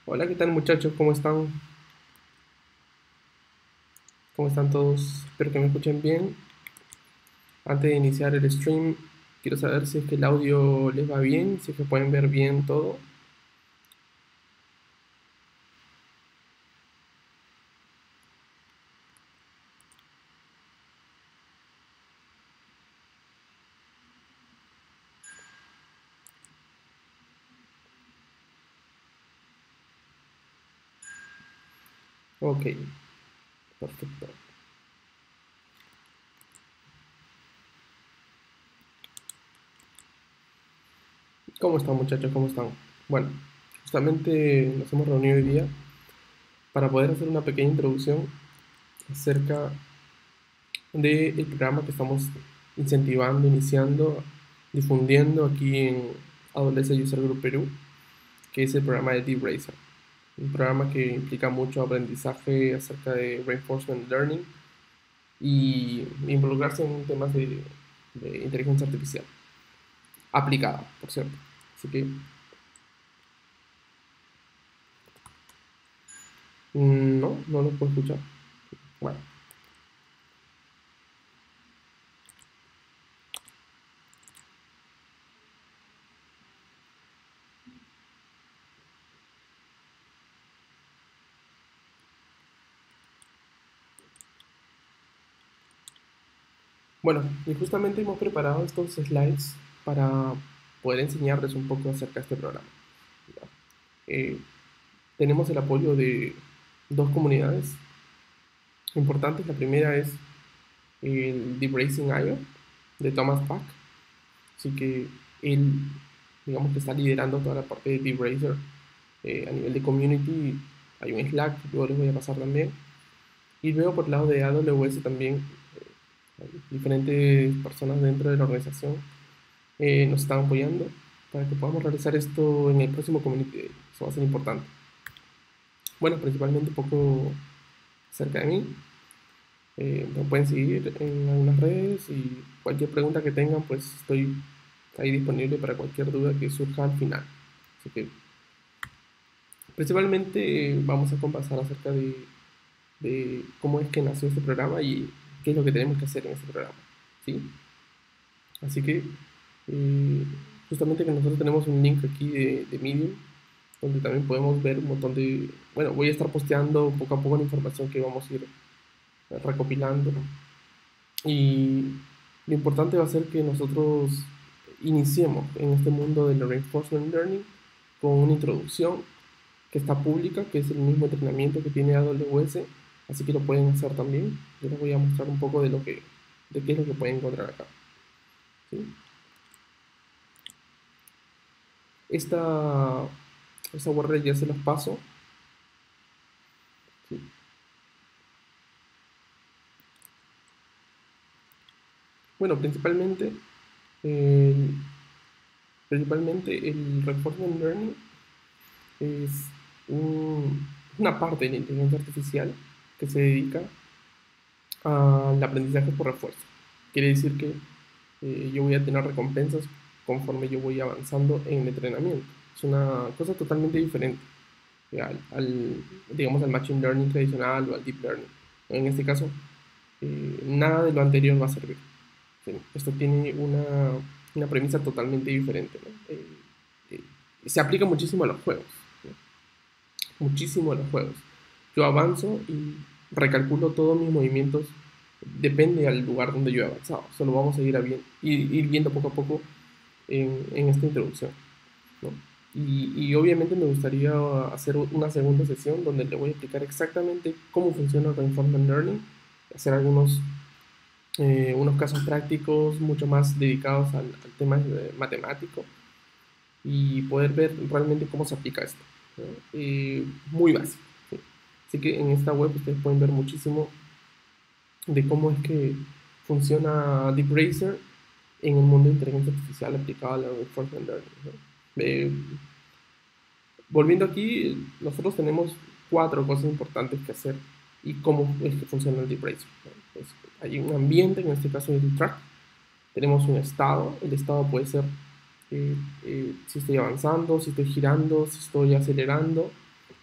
Hola, ¿qué tal muchachos? ¿Cómo están? ¿Cómo están todos? Espero que me escuchen bien. Antes de iniciar el stream, quiero saber si es que el audio les va bien, si es que pueden ver bien todo. Ok, perfecto. ¿Cómo están muchachos? ¿Cómo están? Bueno, justamente nos hemos reunido hoy día para poder hacer una pequeña introducción acerca del programa que estamos incentivando, iniciando, difundiendo aquí en Adolescent User Group Perú, que es el programa de Deep Racer. Un programa que implica mucho aprendizaje acerca de reinforcement learning y involucrarse en temas de inteligencia artificial aplicada, por cierto. Así que no lo puedo escuchar. Bueno, bueno, y justamente hemos preparado estos slides para poder enseñarles un poco acerca de este programa. ¿Ya? Eh, Tenemos el apoyo de dos comunidades importantes. La primera es el Deep Racing IO de Thomas Pack. Así que él, digamos que está liderando toda la parte de Deep Racer a nivel de community. Hay un Slack, luego les voy a pasar también. Y luego por el lado de AWS también, hay diferentes personas dentro de la organización nos están apoyando para que podamos realizar esto en el próximo Community Day. Eso va a ser importante. Bueno, principalmente un poco cerca de mí. Me pueden seguir en algunas redes y cualquier pregunta que tengan, pues estoy ahí disponible para cualquier duda que surja al final. Así que principalmente vamos a conversar acerca de cómo es que nació este programa y qué es lo que tenemos que hacer en este programa. ¿Sí? Así que eh, justamente que nosotros tenemos un link aquí de Medium, donde también podemos ver un montón de... Bueno, voy a estar posteando poco a poco la información que vamos a ir recopilando. Y lo importante va a ser que nosotros iniciemos en este mundo del reinforcement learning con una introducción que está pública, que es el mismo entrenamiento que tiene AWS, así que lo pueden hacer también. Yo les voy a mostrar un poco de qué es lo que pueden encontrar acá. ¿Sí? Esta, esta URL ya se las paso. ¿Sí? Bueno, eh, principalmente el reinforcement learning es una parte de la inteligencia artificial que se dedica al aprendizaje por refuerzo. Quiere decir que yo voy a tener recompensas conforme yo voy avanzando en el entrenamiento. Es una cosa totalmente diferente digamos, al machine learning tradicional o al deep learning. En este caso, nada de lo anterior va a servir. ¿Sí? Esto tiene una premisa totalmente diferente, ¿no? Se aplica muchísimo a los juegos, ¿no? Muchísimo a los juegos. Yo avanzo y recalculo todos mis movimientos, depende al lugar donde yo he avanzado. Solo vamos a ir viendo poco a poco en esta introducción, ¿no? Y obviamente me gustaría hacer una segunda sesión donde le voy a explicar exactamente cómo funciona el Reinforcement Learning, hacer unos casos prácticos mucho más dedicados al tema matemático y poder ver realmente cómo se aplica esto, ¿no? Muy básico. ¿Sí? Así que en esta web ustedes pueden ver muchísimo de cómo es que funciona Deep Racer en el mundo de inteligencia artificial aplicada al reinforcement learning, ¿no? Eh, Volviendo aquí, nosotros tenemos cuatro cosas importantes que hacer y cómo es que funciona el Deep Racer, ¿no? Pues hay un ambiente, en este caso es el track, tenemos un estado, el estado puede ser si estoy avanzando, si estoy girando, si estoy acelerando,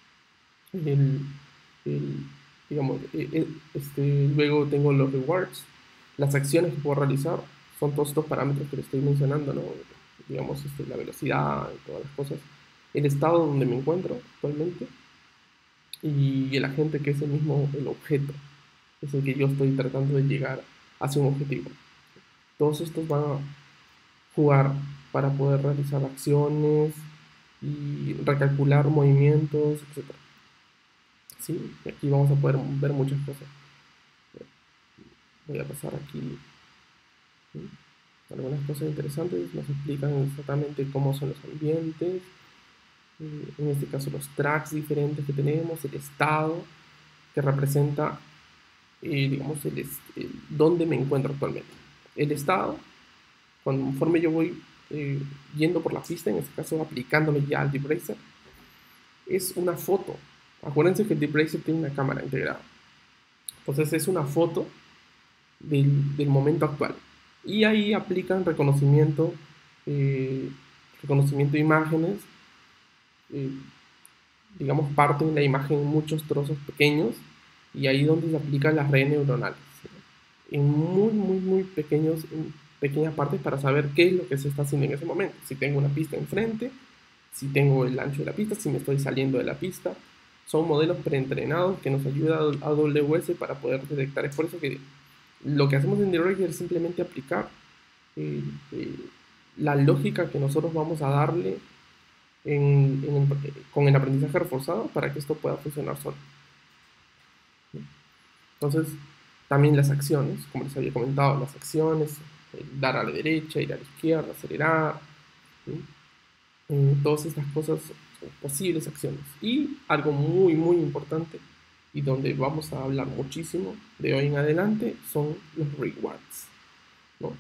el, el, digamos, luego tengo los rewards, las acciones que puedo realizar, son todos estos parámetros que le estoy mencionando, ¿no? Digamos, la velocidad y todas las cosas, el estado donde me encuentro actualmente y el agente que es el mismo, el objeto, es el que yo estoy tratando de llegar hacia un objetivo. Todos estos van a jugar para poder realizar acciones y recalcular movimientos, etcétera. Sí, y aquí vamos a poder ver muchas cosas. Voy a pasar aquí, ¿sí? Algunas cosas interesantes, nos explican exactamente cómo son los ambientes, en este caso los tracks diferentes que tenemos, el estado que representa, digamos, dónde me encuentro actualmente. El estado, conforme yo voy yendo por la pista, en este caso aplicándole ya al Deep Racer, es una foto. Acuérdense que el Deep Racer tiene una cámara integrada. Entonces es una foto del momento actual. Y ahí aplican eh, reconocimiento de imágenes, eh, digamos, parten la imagen en muchos trozos pequeños y ahí donde se aplican las redes neuronales, ¿sí? En muy pequeños, en pequeñas partes para saber qué es lo que se está haciendo en ese momento. Si tengo una pista enfrente, si tengo el ancho de la pista, si me estoy saliendo de la pista. Son modelos preentrenados que nos ayuda a AWS para poder detectar. Es por eso que lo que hacemos en DeRoger es simplemente aplicar eh, eh, la lógica que nosotros vamos a darle con el aprendizaje reforzado para que esto pueda funcionar solo. Entonces, también las acciones, como les había comentado, las acciones, dar a la derecha, ir a la izquierda, acelerar, ¿sí? Todas estas cosas son posibles acciones. Y algo muy importante y donde vamos a hablar muchísimo de hoy en adelante son los rewards, ¿no?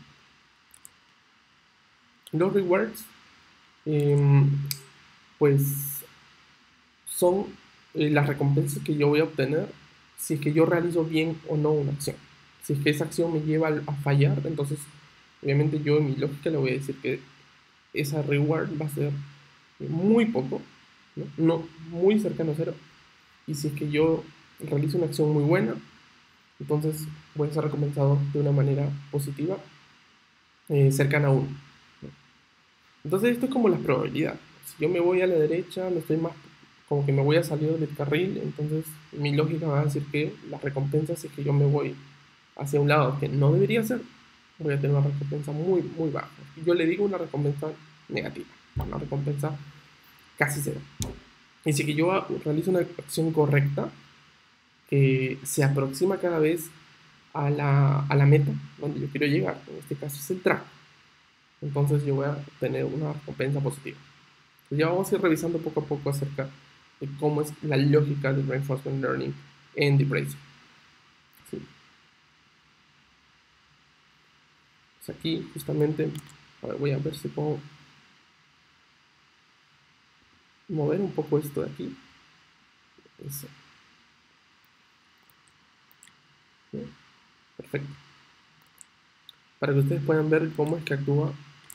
Los rewards, eh, pues son las recompensas que yo voy a obtener si es que yo realizo bien o no una acción. Si es que esa acción me lleva a fallar, entonces obviamente yo en mi lógica le voy a decir que esa reward va a ser muy poco, ¿no? No muy cercano a cero. Y si es que yo realizo una acción muy buena, entonces voy a ser recompensado de una manera positiva, cercana a uno, ¿no? Entonces esto es como las probabilidades. Si yo me voy a la derecha, me estoy más como que me voy a salir del carril, entonces mi lógica va a decir que las recompensas, si es que yo me voy hacia un lado que no debería ser, voy a tener una recompensa muy baja. Yo le digo una recompensa negativa, una recompensa casi cero. Y si que yo realizo una acción correcta, que se aproxima cada vez a la meta donde yo quiero llegar, en este caso es el track, entonces yo voy a tener una recompensa positiva. Entonces ya vamos a ir revisando poco a poco acerca de cómo es la lógica del Reinforcement Learning en Deep Racing. ¿Sí? Pues aquí justamente, a ver, voy a ver si puedo mover un poco esto de aquí. Eso. ¿Sí? Perfecto. Para que ustedes puedan ver cómo es que actúa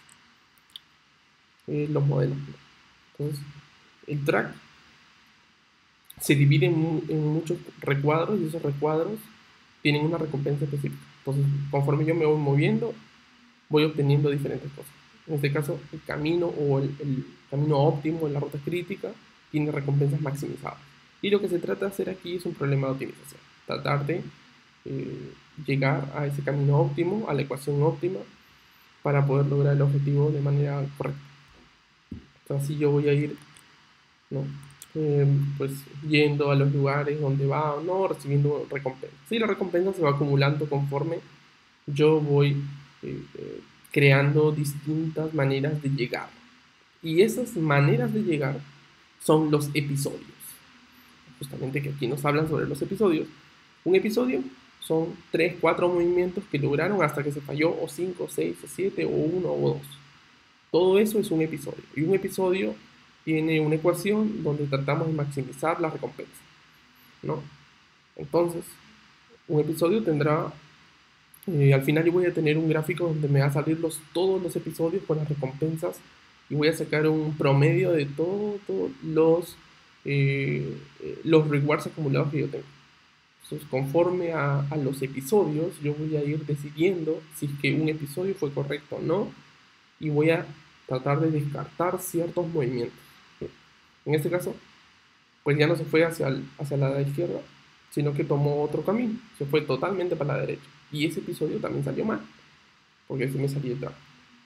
los modelos. Entonces, el track se divide en muchos recuadros y esos recuadros tienen una recompensa específica. Entonces, conforme yo me voy moviendo, voy obteniendo diferentes cosas. En este caso, el camino o el camino óptimo en la ruta crítica tiene recompensas maximizadas. Y lo que se trata de hacer aquí es un problema de optimización. Tratar de llegar a ese camino óptimo, a la ecuación óptima, para poder lograr el objetivo de manera correcta. Entonces, así yo voy a ir, ¿no? Eh, pues yendo a los lugares donde va o no, recibiendo recompensas. Y la recompensa se va acumulando conforme yo voy creando distintas maneras de llegar. Y esas maneras de llegar son los episodios. Justamente que aquí nos hablan sobre los episodios. Un episodio son 3 4 movimientos que lograron hasta que se falló, o 5 6 o 7 o 1 o 2. Todo eso es un episodio. Y un episodio tiene una ecuación donde tratamos de maximizar la recompensa, ¿no? Entonces, un episodio tendrá, al final yo voy a tener un gráfico donde me va a salir todos los episodios con las recompensas y voy a sacar un promedio de todos los los rewards acumulados que yo tengo. Entonces, conforme a los episodios, yo voy a ir decidiendo si es que un episodio fue correcto o no, y voy a tratar de descartar ciertos movimientos. En este caso, pues ya no se fue hacia la izquierda, sino que tomó otro camino, se fue totalmente para la derecha. Y ese episodio también salió mal, porque se me salió atrás.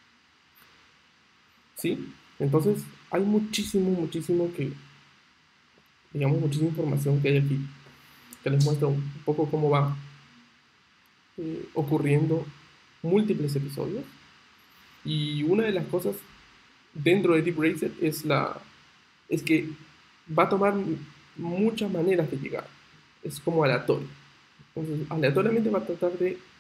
¿Sí? Entonces, hay muchísimo que, digamos, muchísima información que hay aquí, que les muestra un poco cómo va ocurriendo múltiples episodios. Y una de las cosas dentro de Deep Racer es que va a tomar muchas maneras de llegar. Es como aleatorio. Entonces, aleatoriamente va a tratar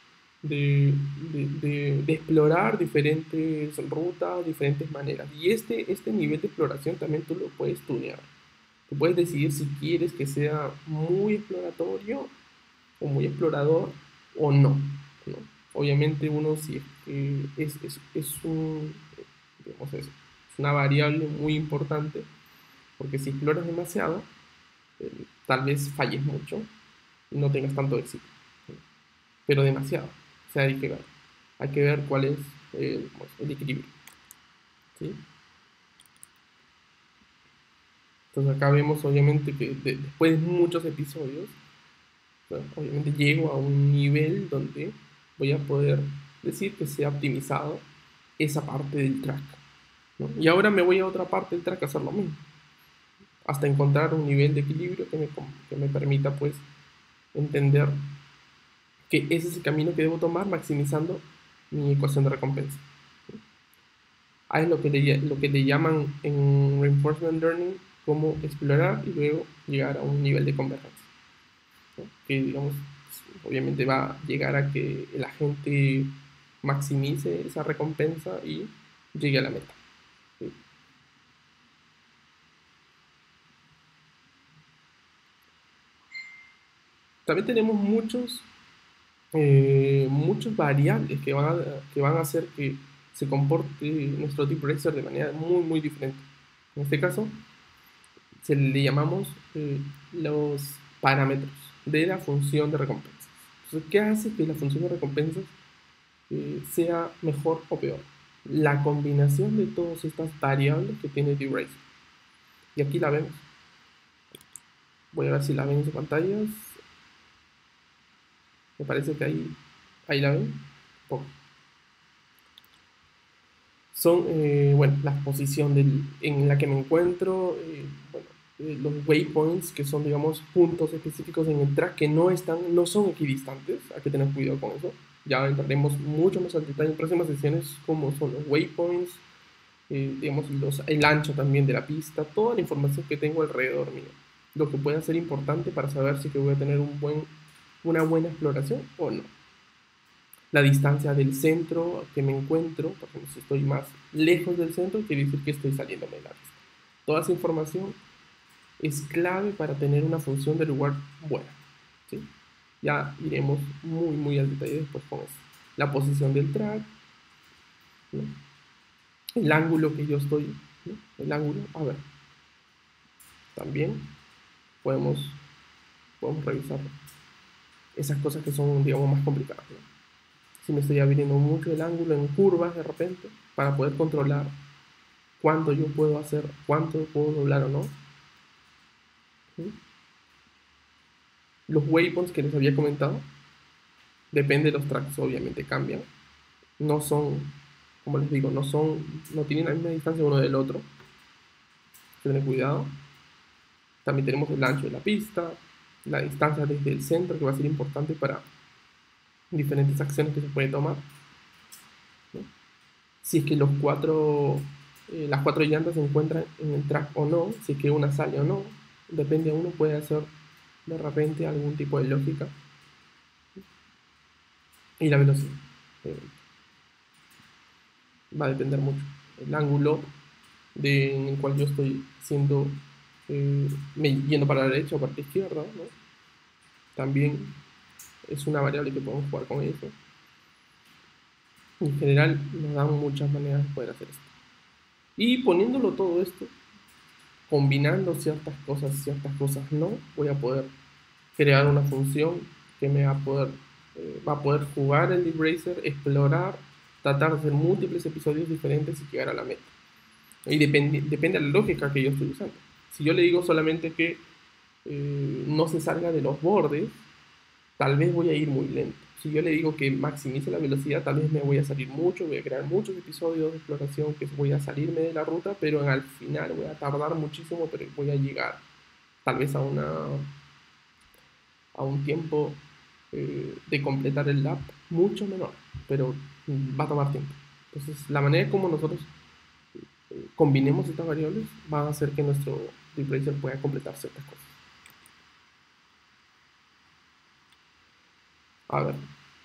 de explorar diferentes rutas, diferentes maneras. Y este nivel de exploración también tú lo puedes tunear. Tú puedes decidir si quieres que sea muy exploratorio o muy explorador o no, ¿no? Obviamente uno si es un, digamos, es una variable muy importante, porque si exploras demasiado, tal vez falles mucho y no tengas tanto éxito, ¿no? Pero demasiado. O sea, hay que ver cuál es el equilibrio, ¿sí? Entonces acá vemos obviamente que después de muchos episodios, obviamente llego a un nivel donde voy a poder decir que se ha optimizado esa parte del track, ¿no? Y ahora me voy a otra parte del track a hacer lo mismo, hasta encontrar un nivel de equilibrio que me permita pues entender que ese es el camino que debo tomar maximizando mi ecuación de recompensa. A es lo que le llaman en Reinforcement Learning como explorar y luego llegar a un nivel de convergencia, ¿no? Que digamos, obviamente va a llegar a que la gente maximice esa recompensa y llegue a la meta, ¿sí? También tenemos muchos variables que van a hacer que se comporte nuestro deep racer de manera muy diferente. En este caso, se le llamamos los parámetros de la función de recompensas. Entonces, ¿qué hace que la función de recompensas sea mejor o peor? La combinación de todas estas variables que tiene deep racer. Y aquí la vemos. Voy a ver si la ven en sus pantallas. Me parece que ahí la ven. Poco. Son, bueno, la posición en la que me encuentro, bueno, los waypoints, que son, digamos, puntos específicos en el track que no son equidistantes, hay que tener cuidado con eso. Ya entraremos mucho más al detalle en próximas sesiones, como son los waypoints, digamos, el ancho también de la pista, toda la información que tengo alrededor mío, lo que pueda ser importante para saber si que voy a tener una buena exploración o no. La distancia del centro que me encuentro, por ejemplo, si estoy más lejos del centro, quiere decir que estoy saliendo de la pista. Toda esa información es clave para tener una función de lugar buena, ¿sí? Ya iremos muy al detalle después con eso. La posición del track, ¿no? El ángulo que yo estoy, ¿no? El ángulo, a ver, también podemos, podemos revisar esas cosas que son, digamos, más complicadas, ¿no? Si me estoy abriendo mucho el ángulo en curvas de repente, para poder controlar cuánto yo puedo hacer, cuánto puedo doblar o no. ¿Sí? Los waypoints que les había comentado, depende de los tracks, obviamente cambian. No son, como les digo, no tienen la misma distancia uno del otro. Tener cuidado. También tenemos el ancho de la pista, la distancia desde el centro, que va a ser importante para diferentes acciones que se puede tomar, ¿no? Si es que las cuatro llantas se encuentran en el track o no, si es que una sale o no, depende, uno puede hacer de repente algún tipo de lógica. Y la velocidad va a depender mucho. El ángulo en el cual yo estoy yendo para la derecha o para la izquierda, ¿no? También es una variable que podemos jugar con eso. En general nos dan muchas maneras de poder hacer esto. Y poniéndolo todo esto combinando ciertas cosas no, voy a poder crear una función que me va a poder jugar el Deep Racer, explorar, tratar de hacer múltiples episodios diferentes y llegar a la meta. Y depende de la lógica que yo estoy usando. Si yo le digo solamente que no se salga de los bordes, tal vez voy a ir muy lento. Si yo le digo que maximice la velocidad, tal vez me voy a salir mucho, voy a crear muchos episodios de exploración que voy a salirme de la ruta, pero al final voy a tardar muchísimo, pero voy a llegar tal vez a un tiempo de completar el lap mucho menor, pero va a tomar tiempo. Entonces, la manera como nosotros combinemos estas variables va a hacer que nuestro deep racer pueda completar ciertas cosas. A ver,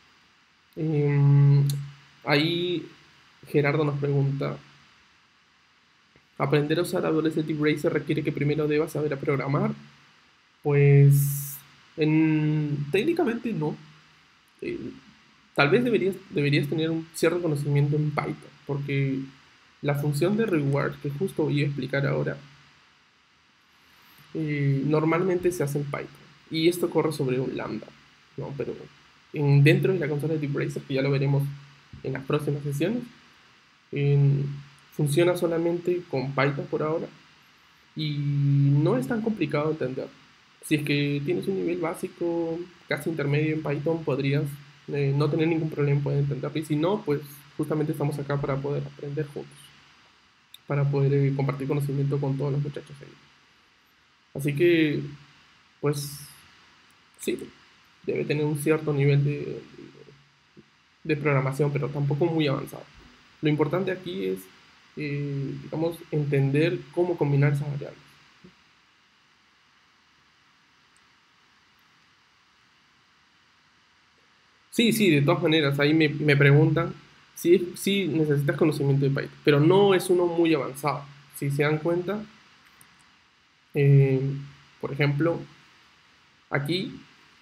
eh, ahí Gerardo nos pregunta, ¿aprender a usar Adolescent Deep Racer requiere que primero debas saber a programar? Pues técnicamente no. Eh, Tal vez deberías tener un cierto conocimiento en Python, porque la función de reward que justo voy a explicar ahora, normalmente se hace en Python. Y esto corre sobre un lambda, ¿no? Pero dentro de la consola de Deep Racer, que ya lo veremos en las próximas sesiones, en- funciona solamente con Python por ahora y no es tan complicado de entender. Si es que tienes un nivel básico, casi intermedio en Python, podrías no tener ningún problema en poder entenderlo. Y si no, pues justamente estamos acá para poder aprender juntos, para poder compartir conocimiento con todos los muchachos ahí. Así que, pues sí, debe tener un cierto nivel de programación, pero tampoco muy avanzado. Lo importante aquí es, digamos, entender cómo combinar esas variables. Sí, sí, de todas maneras, ahí me preguntan si necesitas conocimiento de Python, pero no es uno muy avanzado. Si se dan cuenta, eh, por ejemplo, aquí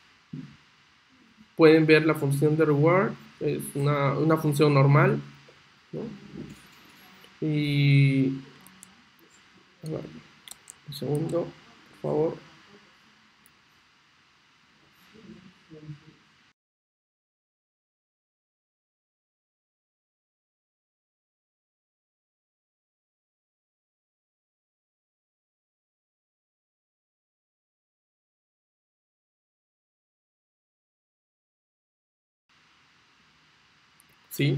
pueden ver la función de reward, es una función normal, ¿no? Y, a ver, un segundo, por favor. Sí,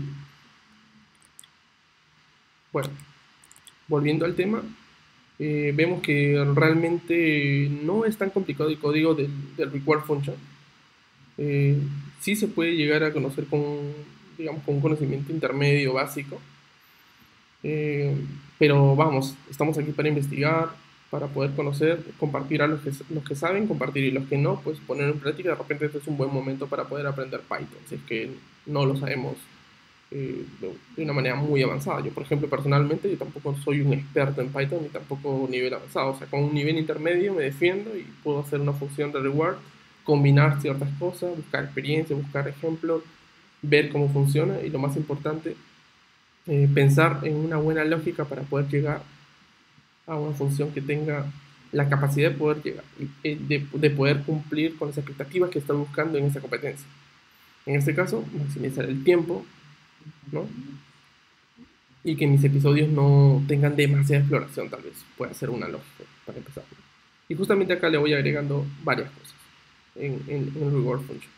bueno, volviendo al tema, vemos que realmente no es tan complicado el código del reward function. eh, sí se puede llegar a conocer digamos, con un conocimiento intermedio básico, eh, pero vamos, estamos aquí para investigar, para poder conocer, compartir a los que saben, compartir y los que no, pues poner en práctica. De repente este es un buen momento para poder aprender Python, si es que no lo sabemos de una manera muy avanzada. Yo, por ejemplo, personalmente, yo tampoco soy un experto en Python ni tampoco un nivel avanzado. O sea, con un nivel intermedio me defiendo y puedo hacer una función de reward, combinar ciertas cosas, buscar experiencia, buscar ejemplos, ver cómo funciona y lo más importante, pensar en una buena lógica para poder llegar a una función que tenga la capacidad de poder llegar, de poder cumplir con las expectativas que está buscando en esa competencia. En este caso, maximizar el tiempo, ¿no? Y que mis episodios no tengan demasiada exploración, tal vez pueda ser una lógica para empezar. Y justamente acá le voy agregando varias cosas en el reward function.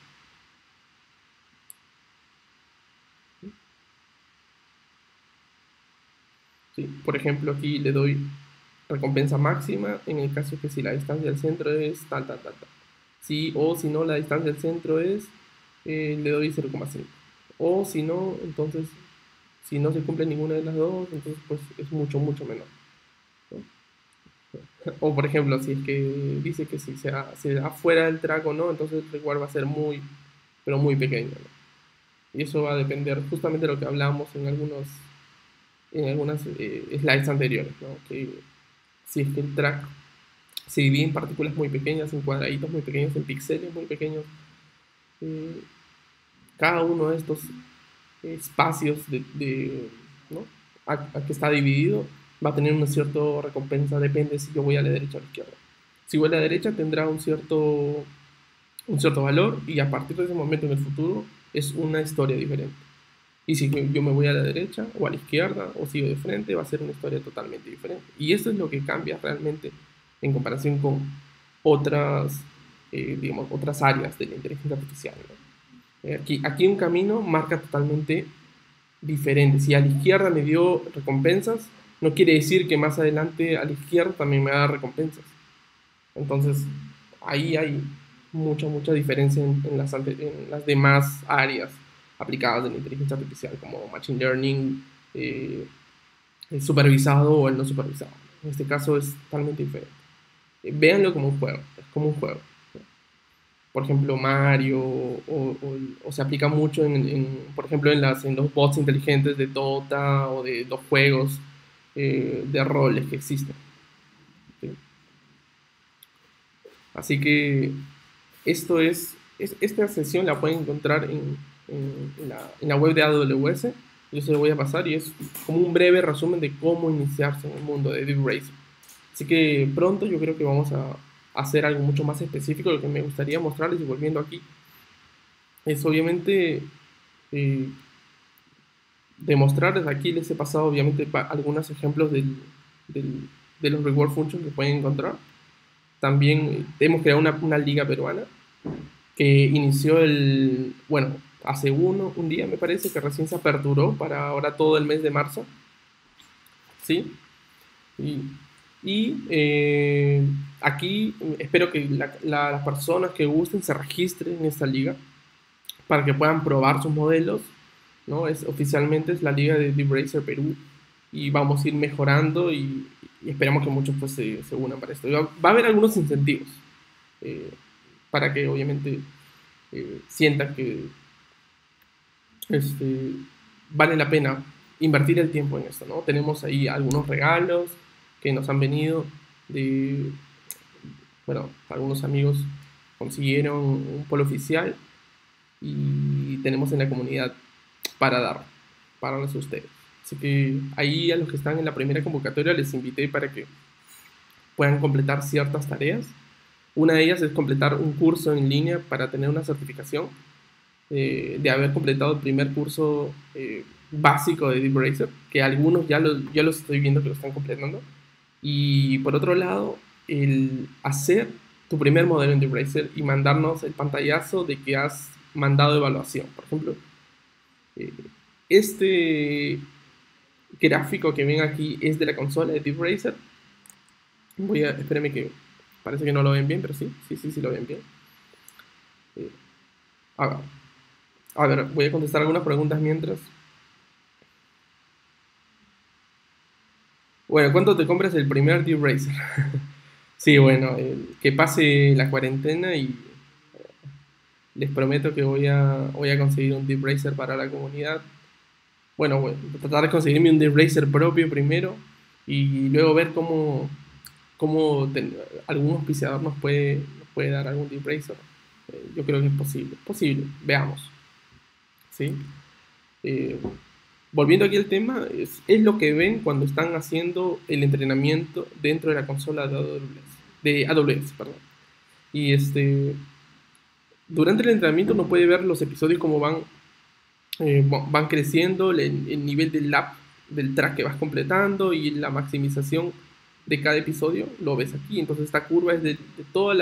¿Sí? Por ejemplo, aquí le doy recompensa máxima en el caso que si la distancia del centro es tal, tal, tal, tal. Sí, o si no, la distancia del centro es, le doy 0,5. O si no, entonces, si no se cumple ninguna de las dos, entonces pues es mucho, mucho menor, ¿no? O por ejemplo, si es que dice que si se da fuera del track o no, entonces el reward va a ser muy, pero muy pequeño, ¿no? Y eso va a depender justamente de lo que hablamos en algunas slides anteriores, ¿no? Que si es que el track se divide en partículas muy pequeñas, en cuadraditos muy pequeños, en píxeles muy pequeños, eh, cada uno de estos espacios ¿no? a que está dividido va a tener una cierta recompensa, depende si yo voy a la derecha o a la izquierda. Si voy a la derecha tendrá un cierto valor y a partir de ese momento en el futuro es una historia diferente. Y si yo me voy a la derecha o a la izquierda o sigo de frente, va a ser una historia totalmente diferente. Y eso es lo que cambia realmente en comparación con otras, digamos, otras áreas de la inteligencia artificial, ¿no? Aquí un camino marca totalmente diferente. Si a la izquierda me dio recompensas, no quiere decir que más adelante a la izquierda también me va a dar recompensas. Entonces, ahí hay mucha diferencia en las demás áreas aplicadas de la inteligencia artificial, como Machine Learning, eh, el supervisado o el no supervisado. En este caso es totalmente diferente. Véanlo como un juego, es como un juego. Por ejemplo, Mario, o se aplica mucho, por ejemplo, en los bots inteligentes de Dota o de los juegos de roles que existen. ¿Sí? Así que esta sesión la pueden encontrar en la web de AWS. Yo se lo voy a pasar y es como un breve resumen de cómo iniciarse en el mundo de Deep Racing. Así que pronto yo creo que vamos a hacer algo mucho más específico. Lo que me gustaría mostrarles, y volviendo aquí, es obviamente eh, demostrarles, aquí les he pasado obviamente algunos ejemplos de los reward functions que pueden encontrar. También hemos creado una liga peruana que inició bueno, hace un día me parece que recién se aperturó para ahora todo el mes de marzo, ¿sí? Y, aquí espero que las personas que gusten se registren en esta liga para que puedan probar sus modelos, ¿no? Oficialmente es la liga de Deep Racer Perú y vamos a ir mejorando y esperamos que muchos pues se unan para esto. Va a haber algunos incentivos eh, para que obviamente sientan que este, vale la pena invertir el tiempo en esto, ¿no? Tenemos ahí algunos regalos que nos han venido bueno, algunos amigos consiguieron un polo oficial y tenemos en la comunidad para darles a ustedes. Así que ahí a los que están en la primera convocatoria les invité para que puedan completar ciertas tareas. Una de ellas es completar un curso en línea para tener una certificación de haber completado el primer curso básico de Deep Racer, que algunos ya los estoy viendo que lo están completando. Y por otro lado, el hacer tu primer modelo en Deep Racer y mandarnos el pantallazo de que has mandado evaluación. Por ejemplo, eh, este gráfico que ven aquí es de la consola de Deep Racer. Espérenme que parece que no lo ven bien, pero sí lo ven bien. Eh, a ver, voy a contestar algunas preguntas mientras. Bueno, ¿cuánto te compras el primer Deep Racer? Sí, bueno, que pase la cuarentena y les prometo que voy a conseguir un Deep Racer para la comunidad. Bueno, voy a tratar de conseguirme un Deep Racer propio primero y luego ver cómo algún auspiciador nos puede dar algún Deep Racer. Yo creo que es posible, veamos. ¿Sí? Eh, Volviendo aquí al tema, es lo que ven cuando están haciendo el entrenamiento dentro de la consola de AWS, perdón. Y durante el entrenamiento uno puede ver los episodios como van creciendo, el nivel del track que vas completando y la maximización de cada episodio, lo ves aquí. Entonces esta curva es de toda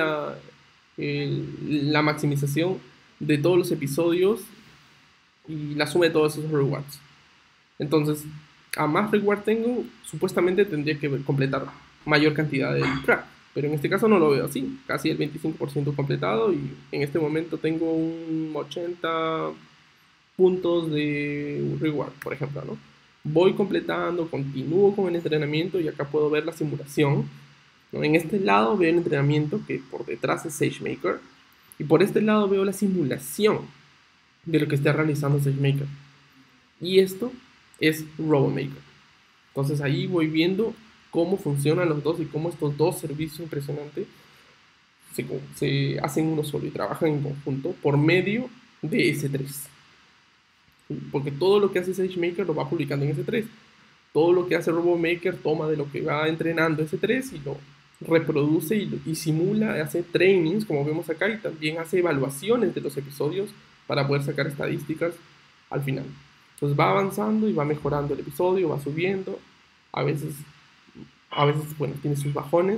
la maximización de todos los episodios y la suma de todos esos rewards. Entonces, a más reward tengo, supuestamente tendría que completar mayor cantidad del track. Pero en este caso no lo veo así. Casi el 25% completado y en este momento tengo un 80 puntos de reward, por ejemplo, ¿no? Voy completando, continúo con el entrenamiento y acá puedo ver la simulación, ¿no? En este lado veo el entrenamiento que por detrás es SageMaker y por este lado veo la simulación de lo que está realizando SageMaker. Y esto es RoboMaker. Entonces ahí voy viendo cómo funcionan los dos y cómo estos dos servicios impresionantes se hacen uno solo y trabajan en conjunto por medio de S3. Porque todo lo que hace SageMaker lo va publicando en S3. todo lo que hace RoboMaker toma de lo que va entrenando ese 3 y lo reproduce y simula, hace trainings, como vemos acá, y también hace evaluaciones de los episodios para poder sacar estadísticas al final. Entonces va avanzando y va mejorando el episodio, va subiendo, a veces, bueno, tiene sus bajones,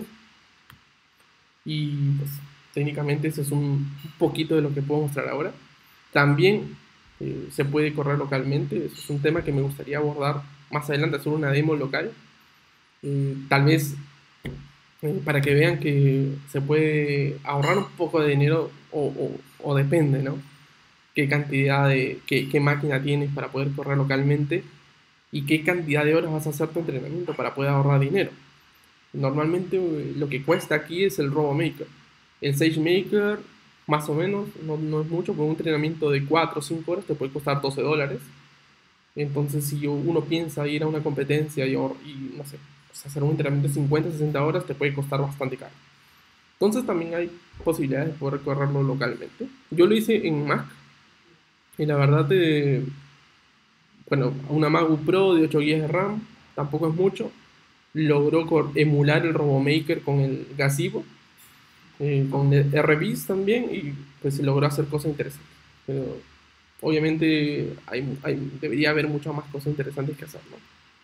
y pues técnicamente eso es un poquito de lo que puedo mostrar ahora. También se puede correr localmente, eso es un tema que me gustaría abordar más adelante, hacer una demo local, tal vez para que vean que se puede ahorrar un poco de dinero o depende, ¿no? Qué cantidad qué máquina tienes para poder correr localmente y qué cantidad de horas vas a hacer tu entrenamiento para poder ahorrar dinero. Normalmente lo que cuesta aquí es el RoboMaker. El SageMaker, más o menos, no es mucho, pero un entrenamiento de 4 o 5 horas te puede costar $12. Entonces, si uno piensa ir a una competencia y no sé, pues hacer un entrenamiento de 50 60 horas, te puede costar bastante caro. Entonces, también hay posibilidades de poder correrlo localmente. Yo lo hice en Mac y la verdad, bueno, una MacBook Pro de 8 GB de RAM, tampoco es mucho. Logró emular el RoboMaker con el Gazebo, con el RBeast también, y pues se logró hacer cosas interesantes. Pero obviamente debería haber muchas más cosas interesantes que hacer, ¿no?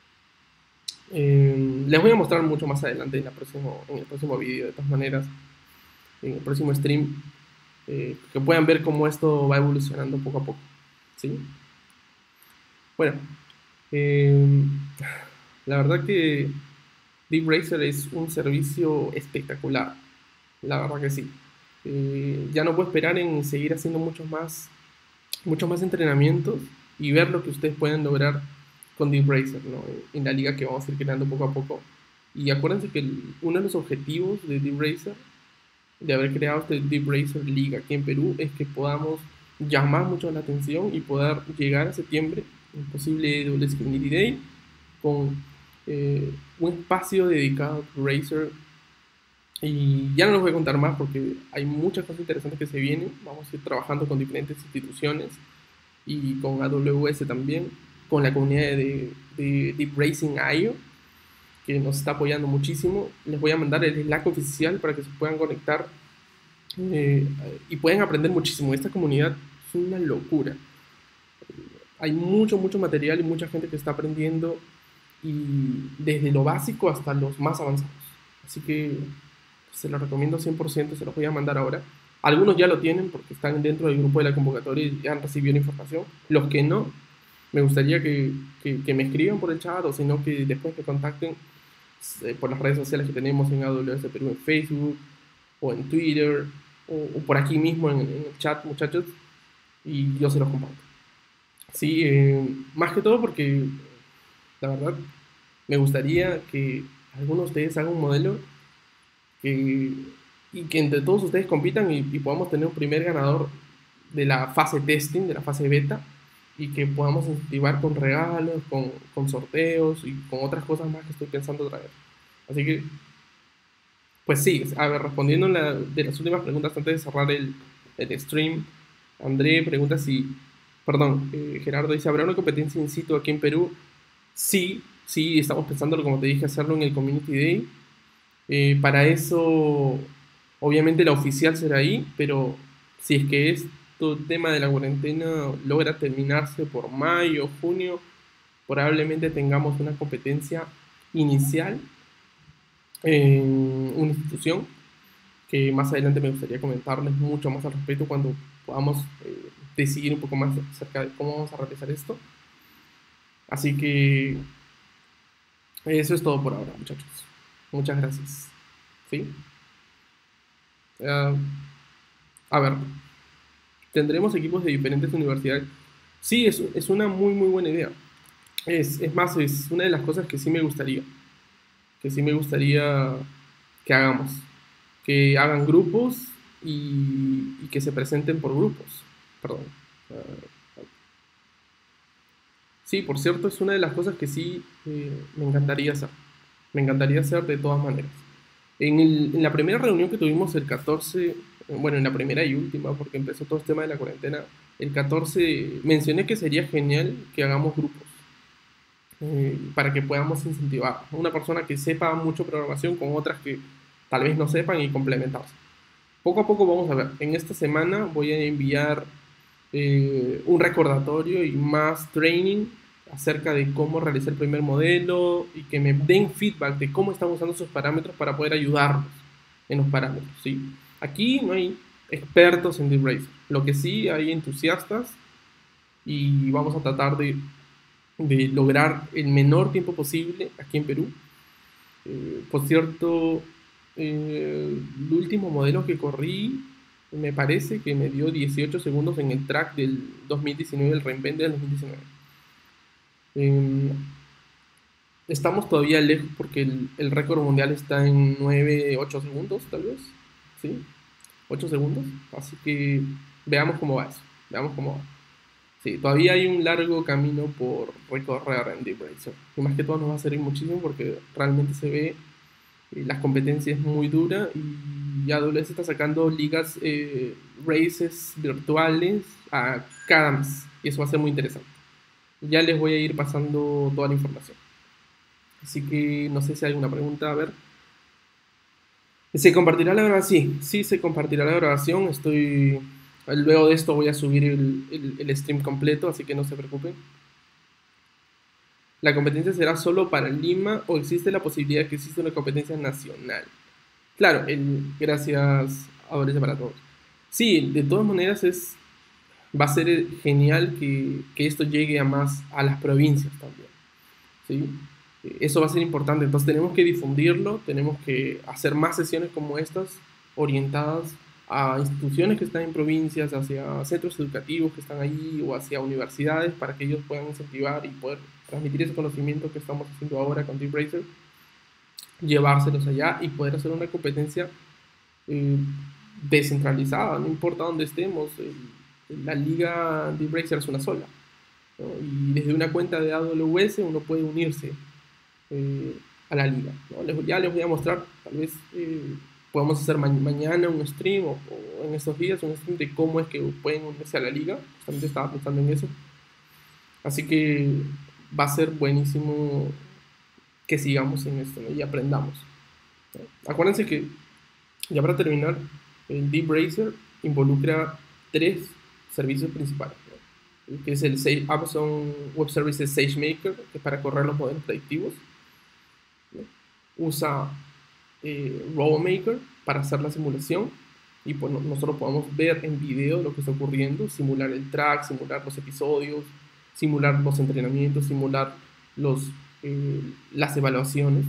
Les voy a mostrar mucho más adelante en el próximo video, de todas maneras, en el próximo stream, que puedan ver cómo esto va evolucionando poco a poco, ¿sí? Bueno, eh, la verdad que Deep Racer es un servicio espectacular, la verdad que sí. Ya no puedo esperar en seguir haciendo muchos más entrenamientos y ver lo que ustedes pueden lograr con Deep Racer, ¿no? En la liga que vamos a ir creando poco a poco. Y acuérdense que uno de los objetivos de Deep Racer, de haber creado este Deep Racer Liga aquí en Perú, es que podamos llamar mucho la atención y poder llegar a septiembre, un posible WS Community Day, con un espacio dedicado a Racer. Y ya no les voy a contar más porque hay muchas cosas interesantes que se vienen. Vamos a ir trabajando con diferentes instituciones y con AWS también, con la comunidad de Deep Racing IO, que nos está apoyando muchísimo. Les voy a mandar el Slack oficial para que se puedan conectar y pueden aprender muchísimo. Esta comunidad es una locura. Hay mucho material y mucha gente que está aprendiendo, y desde lo básico hasta los más avanzados. Así que se los recomiendo 100%, se los voy a mandar ahora. Algunos ya lo tienen porque están dentro del grupo de la convocatoria y ya han recibido la información. Los que no, me gustaría que me escriban por el chat, o si no, que después me contacten por las redes sociales que tenemos en AWS Perú, en Facebook o en Twitter o por aquí mismo en el chat, muchachos, y yo se los comparto. Sí, más que todo porque la verdad me gustaría que algunos de ustedes hagan un modelo que, y que entre todos ustedes compitan y podamos tener un primer ganador de la fase testing, de la fase beta, y que podamos incentivar con regalos, con sorteos y con otras cosas más que estoy pensando traer. Así que, pues sí, a ver, respondiendo de las últimas preguntas antes de cerrar el stream, André pregunta si, perdón, Gerardo dice, ¿habrá una competencia in situ aquí en Perú? Sí, sí, estamos pensando, como te dije, hacerlo en el Community Day. Para eso, obviamente la oficial será ahí, pero si es que esto tema de la cuarentena logra terminarse por mayo o junio, probablemente tengamos una competencia inicial en una institución que más adelante me gustaría comentarles mucho más al respecto cuando podamos decidir un poco más acerca de cómo vamos a realizar esto. Así que eso es todo por ahora, muchachos. Muchas gracias. ¿Sí? Ah, a ver, ¿tendremos equipos de diferentes universidades? Sí, es una muy buena idea. Es más, es una de las cosas que sí me gustaría. Que sí me gustaría que hagamos. Que hagan grupos y que se presenten por grupos. Perdón. Ah, sí, por cierto, es una de las cosas que sí me encantaría hacer. Me encantaría hacer de todas maneras. En la primera reunión que tuvimos el 14, bueno, en la primera y última, porque empezó todo el tema de la cuarentena, el 14 mencioné que sería genial que hagamos grupos. para que podamos incentivar una persona que sepa mucho programación con otras que tal vez no sepan y complementarse. Poco a poco vamos a ver. En esta semana voy a enviar un recordatorio y más training acerca de cómo realizar el primer modelo y que me den feedback de cómo están usando esos parámetros para poder ayudarlos en los parámetros, ¿sí? Aquí no hay expertos en Deep Racer. Lo que sí hay entusiastas y vamos a tratar de lograr el menor tiempo posible aquí en Perú. Por cierto, el último modelo que corrí me parece que me dio 18 segundos en el track del 2019, el reinvent del 2019. Eh, Estamos todavía lejos porque el récord mundial está en 9 8 segundos, tal vez. ¿Sí? 8 segundos. Así que veamos cómo va eso. Veamos cómo va. Sí, todavía hay un largo camino por recorrer en Deep Racer. Y más que todo nos va a servir muchísimo porque realmente se ve la competencia es muy dura y AWS está sacando ligas, races virtuales a cada mes. Y eso va a ser muy interesante. Ya les voy a ir pasando toda la información. Así que no sé si hay alguna pregunta. A ver. ¿Se compartirá la grabación? Sí, sí se compartirá la grabación. Luego de esto voy a subir el stream completo, así que no se preocupen. ¿La competencia será solo para Lima o existe la posibilidad de que exista una competencia nacional? Claro, gracias a Valencia para todos. Sí, de todas maneras va a ser genial que esto llegue a las provincias también. ¿Sí? Eso va a ser importante. Entonces tenemos que difundirlo, tenemos que hacer más sesiones como estas, orientadas a instituciones que están en provincias, hacia centros educativos que están allí o hacia universidades para que ellos puedan incentivar y poder transmitir ese conocimiento que estamos haciendo ahora con Deep Racer, llevárselos allá y poder hacer una competencia eh, descentralizada, no importa dónde estemos, la liga Deep Racer es una sola, ¿no? Y desde una cuenta de AWS uno puede unirse a la liga, ¿no? Ya les voy a mostrar, tal vez podemos hacer mañana un stream o en estos días un stream de cómo es que pueden unirse a la liga, justamente estaba pensando en eso, así que va a ser buenísimo que sigamos en esto, ¿no? Y aprendamos, ¿no? Acuérdense que, ya para terminar, el Deep Racer involucra tres servicios principales, ¿no? Que es el Amazon Web Services SageMaker, que es para correr los modelos predictivos, ¿no? Usa RoboMaker para hacer la simulación y pues nosotros podemos ver en video lo que está ocurriendo, simular el track, simular los episodios, simular los entrenamientos, simular los, las evaluaciones.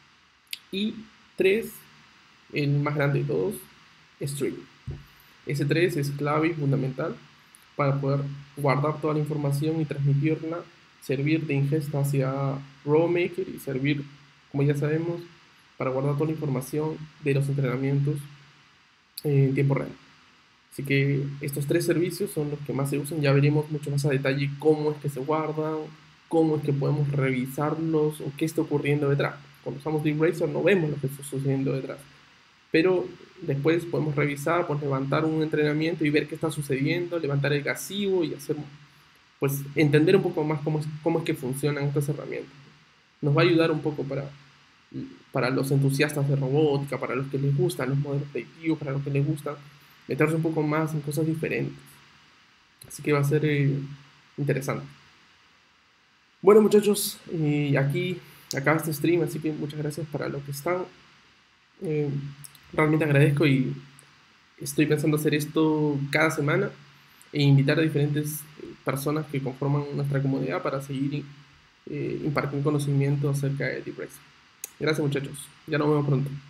Y tres, el más grande de todos, Stream. S3 es clave y fundamental para poder guardar toda la información y transmitirla, servir de ingesta hacia RoboMaker y servir, como ya sabemos, para guardar toda la información de los entrenamientos en tiempo real. Así que estos tres servicios son los que más se usan. Ya veremos mucho más a detalle cómo es que se guardan, cómo es que podemos revisarlos o qué está ocurriendo detrás. Cuando usamos Deep Racer no vemos lo que está sucediendo detrás, pero después podemos revisar, pues levantar un entrenamiento y ver qué está sucediendo, levantar el gasivo y hacer, pues entender un poco más cómo es que funcionan estas herramientas. Nos va a ayudar un poco para los entusiastas de robótica, para los que les gustan los modelos predictivos, para los que les gusta meterse un poco más en cosas diferentes. Así que va a ser interesante. Bueno, muchachos, aquí acaba este stream, así que muchas gracias para los que están. Realmente agradezco y estoy pensando hacer esto cada semana e invitar a diferentes personas que conforman nuestra comunidad para seguir impartiendo conocimiento acerca de Deep Racer. Gracias, muchachos. Ya nos vemos pronto.